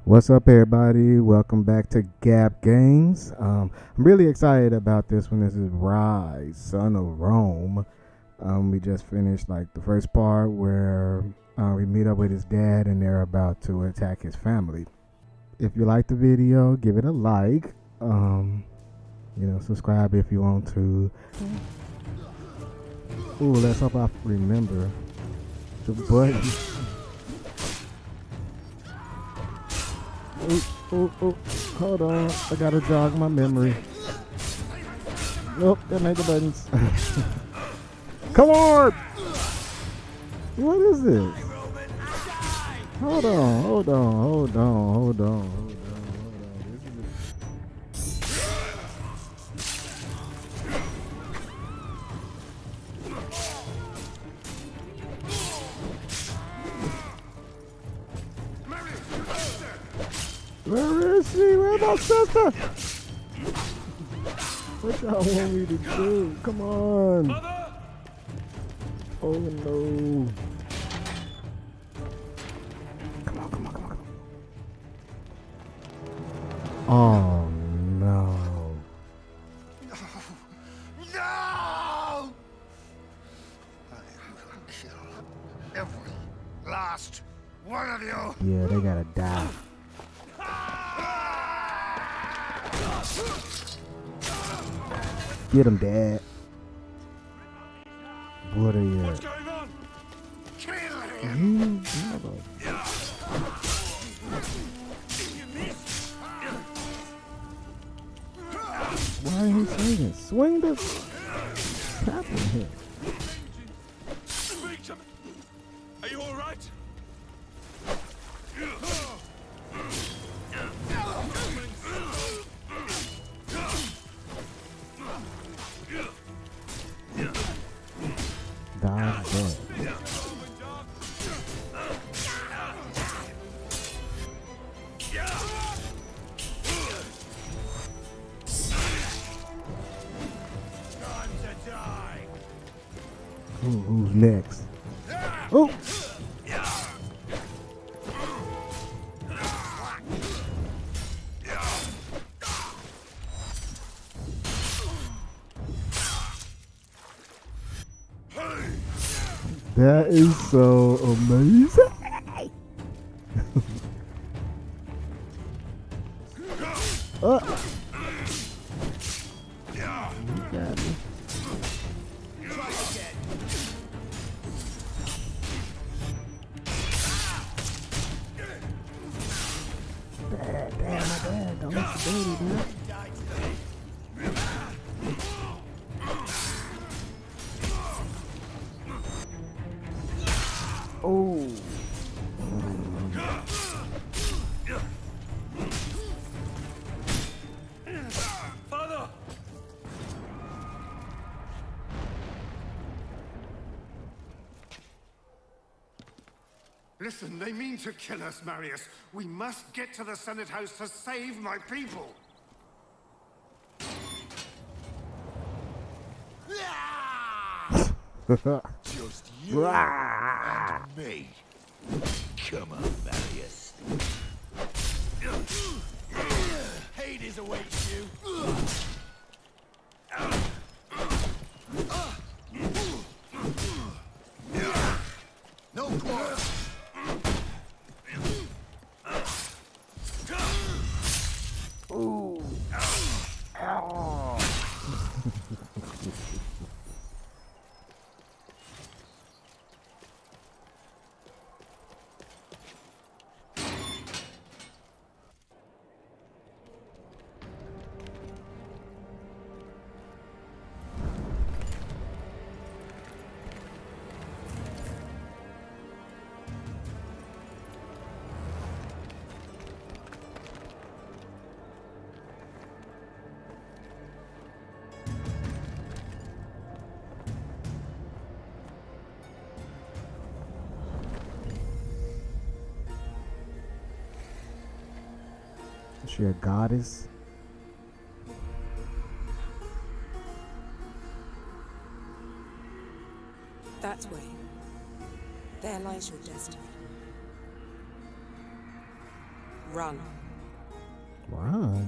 What's up, everybody? Welcome back to Gap Games. I'm really excited about this one. This is Ryse, son of Rome. We just finished like the first part where we meet up with his dad and they're about to attack his family. If you like the video, give it a like. Subscribe if you want to. Ooh, let's hope I remember the button. Oh, hold on. I gotta jog my memory. Nope, that ain't the buttons. Come on! What is this? Hold on. Where is she? Where's my sister? What y'all want me to do? Come on. Oh no. Come on. Oh no. No! I will kill every last one of you. Yeah, they gotta die. Get him, Dad. What are you? What's going on? Kill him! Why are you swinging? Swing the tapping here. Are you all right? Dodge dead. Who's next? Oh! That is so amazing. You got me. Damn, my dad. Don't let the baby do it. Oh. Father! Listen, they mean to kill us, Marius. We must get to the Senate House to save my people. Just you and me. Come on, Marius. Hades awaits you. No quarrel. Ooh. Ow. Is she a goddess? That way. There lies your destiny. Run. Run.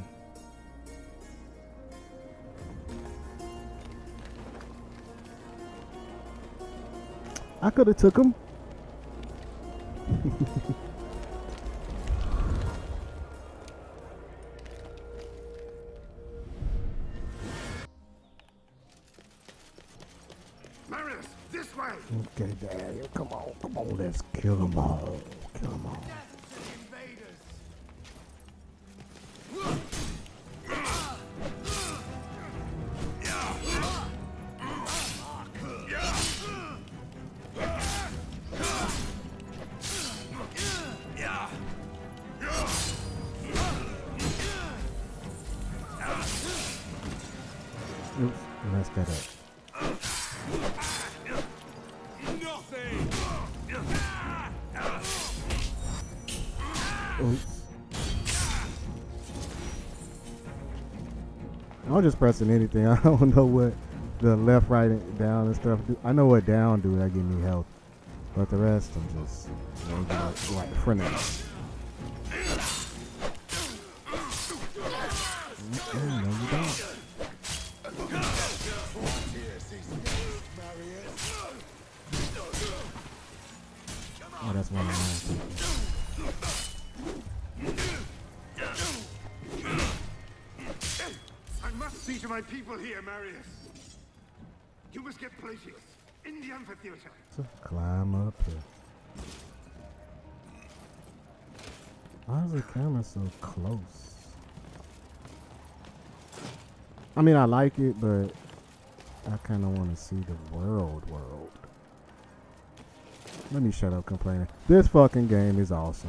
I could have took him. Marius, this way! Okay, Daniel, come on, let's kill them all. Kill them all. Oops, I messed that up. Oops. I'm just pressing anything. I don't know what the left, right, and down and stuff do. I know what down do. That give me health, but the rest I'm just right for now. No, you don't. Oh, that's one of mine. I must see to my people here, Marius. You must get places in the amphitheater. So climb up here. Why is the camera so close? I mean, I like it, but I kind of want to see the world. Let me shut up complaining. This fucking game is awesome.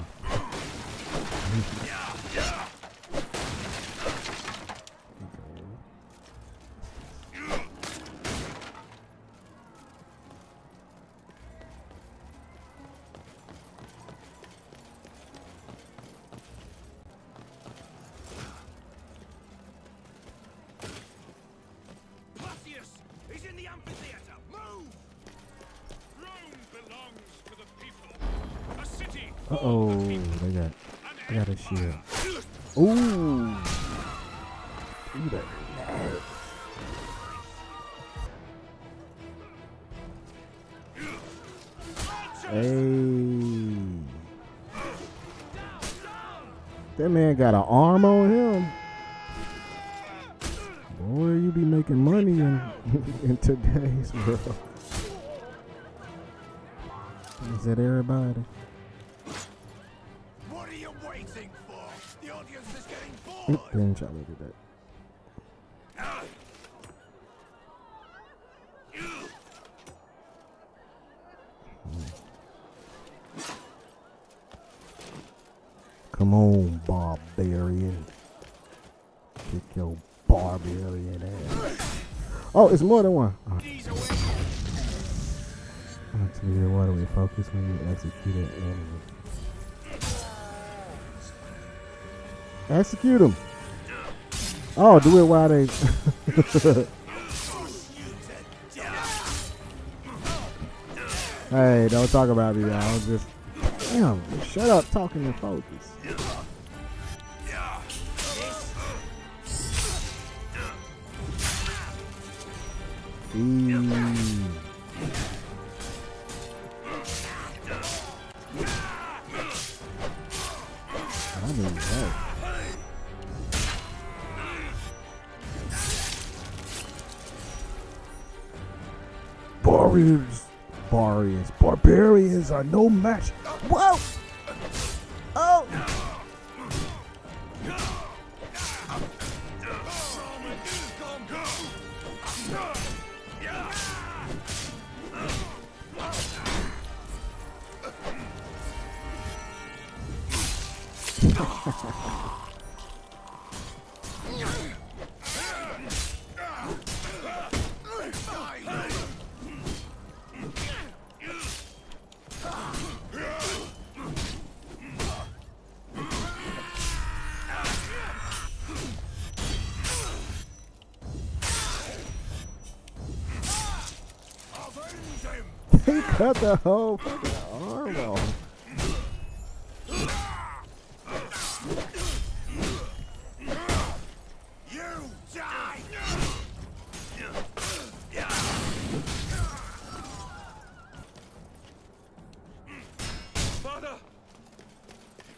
He's in the amphitheater. Move! Rome belongs to the people. A city. Uh-oh, they got a shield. Ooh. Eat it. Hey. That man got an arm on him. Boy, you be making money in today's world. Is that everybody? What are you waiting for? The audience is getting bored. Didn't try to do that. Come on, barbarian. Kick your barbarian ass. Oh, it's more than one. Why do we focus when you execute an enemy? Execute them. Oh, do it while they. Hey, don't talk about me, y'all. Just damn. Shut up, talking and focus. I need help. Barbarians are no match. Whoa! Oh! He cut the whole fucking arm off.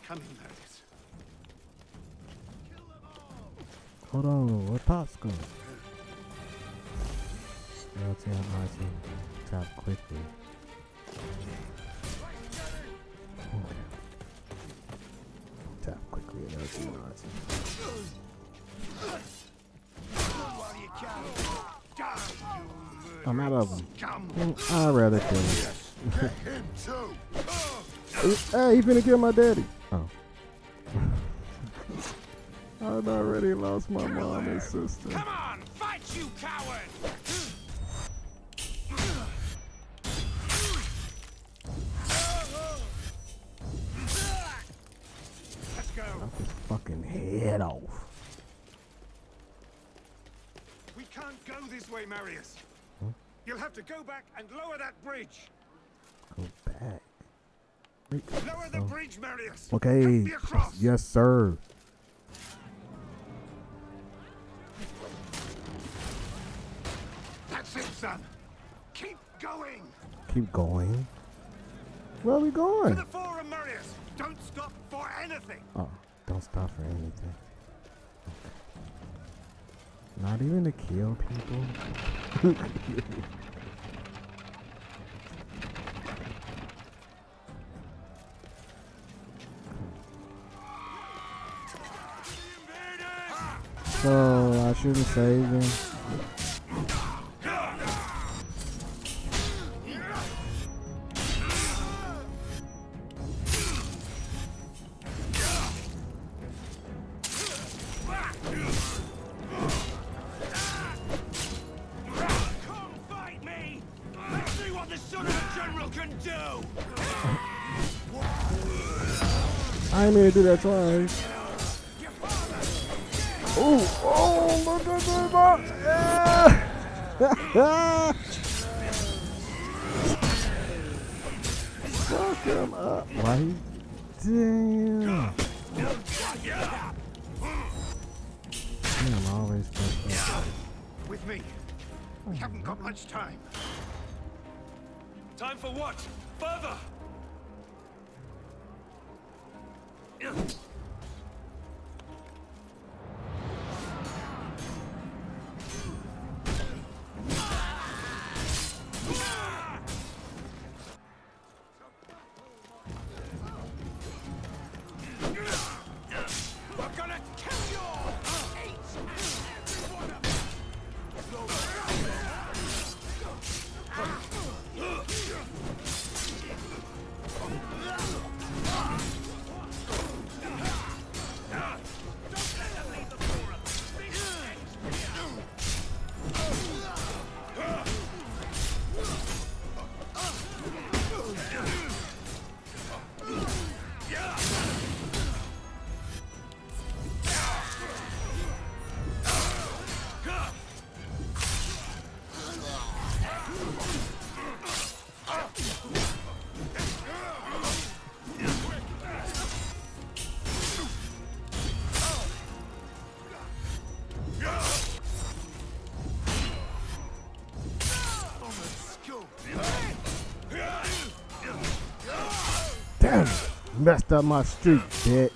coming, Marius. Hold on, what pops going? LT on RT. Tap quickly. Okay. Tap quickly and LT on RT. I'm out of them. I'd rather kill him. Hey, he finna kill my daddy. Oh. I'd already lost my mom and sister. Come on, fight, you coward! Let's go. Knock his fucking head off. We can't go this way, Marius. Huh? You'll have to go back and lower that bridge. Go back. Wait, Lower the bridge, Marius. okay. Help me across. Yes, sir. That's it, son. Keep going. Keep going. Where are we To going? the forum, Marius. Don't stop for anything. Oh, don't stop for anything. Okay. Not even to kill people. So I shouldn't save him. Come fight me! Let's see what the son of a general can do! I ain't mean to do that twice. Oh, look at that. Fuck him up. Why? Damn. Damn, I always fucked up. With me. We haven't got much time. Time for what? Further! We're gonna kill you all! Each and every one of Damn. Messed up my streak, bitch.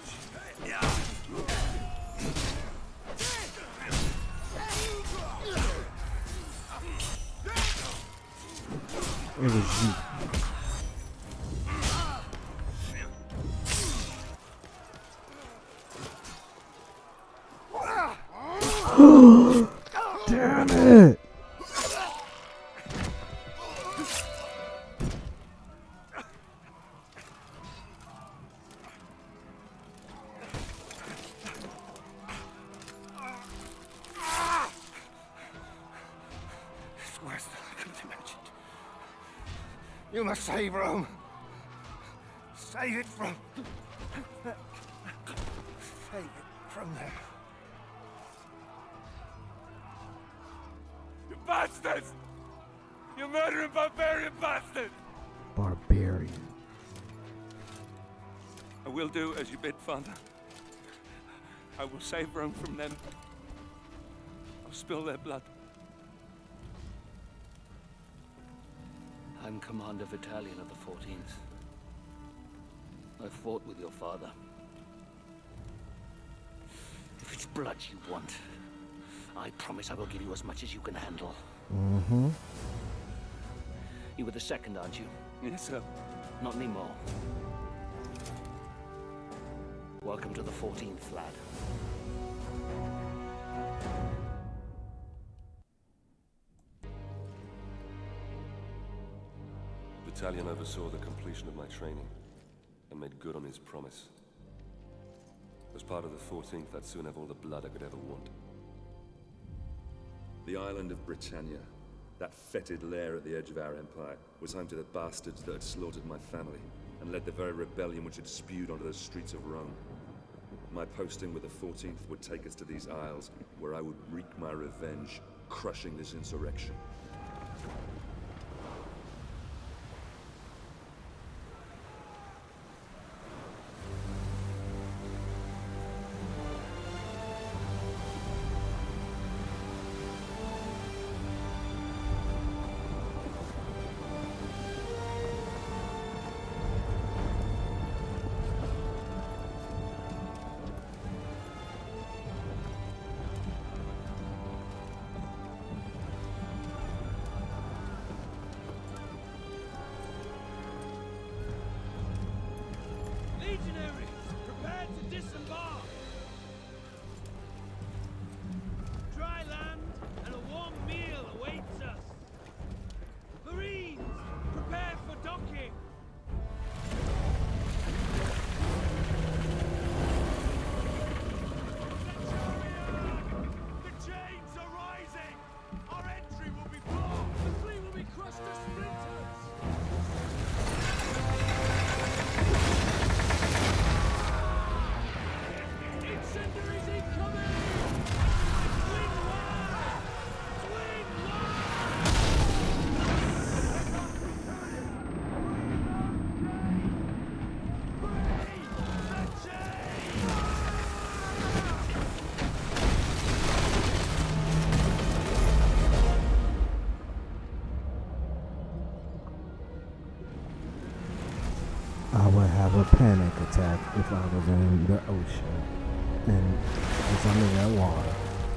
It was you. Damn it! It's worse than I could have imagined. You must save Rome. Save it from... Save it from them. You bastards! You murdering barbarian bastards! Barbarian. I will do as you bid, Father. I will save Rome from them. I'll spill their blood. I'm Commander Battalion of the 14th. I fought with your father. blood you want. I promise I will give you as much as you can handle. Mm-hmm. You were the second, aren't you? Yes, sir. Not anymore. Welcome to the 14th, lad. Battalion oversaw the completion of my training and made good on his promise. As part of the 14th, I'd soon have all the blood I could ever want. The island of Britannia, that fetid lair at the edge of our empire, was home to the bastards that had slaughtered my family and led the very rebellion which had spewed onto the streets of Rome. My posting with the 14th would take us to these isles, where I would wreak my revenge, crushing this insurrection. Legionaries, prepare to disembark! Dry land and a warm meal awaits us. Marines, prepare for docking! The chains are rising! Our entry will be blocked! The fleet will be crushed to splinters! Incendiaries incoming! Twin wire! Twin wire! Free the chains! I would have a panic attack if I was in the ocean and was under that water.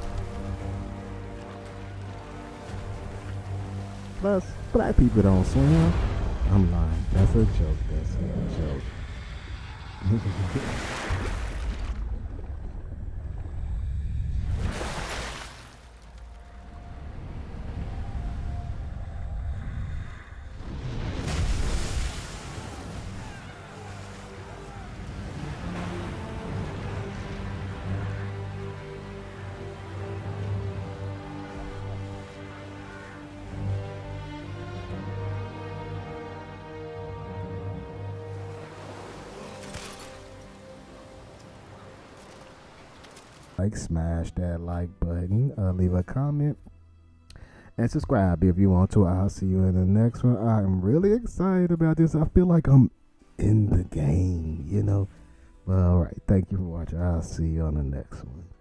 Plus, black people don't swim. I'm lying. That's a joke. That's a joke. Smash that like button, leave a comment, and subscribe if you want to. I'll see you in the next one. I'm really excited about this. I feel like I'm in the game, you know. All right, thank you for watching. I'll see you on the next one.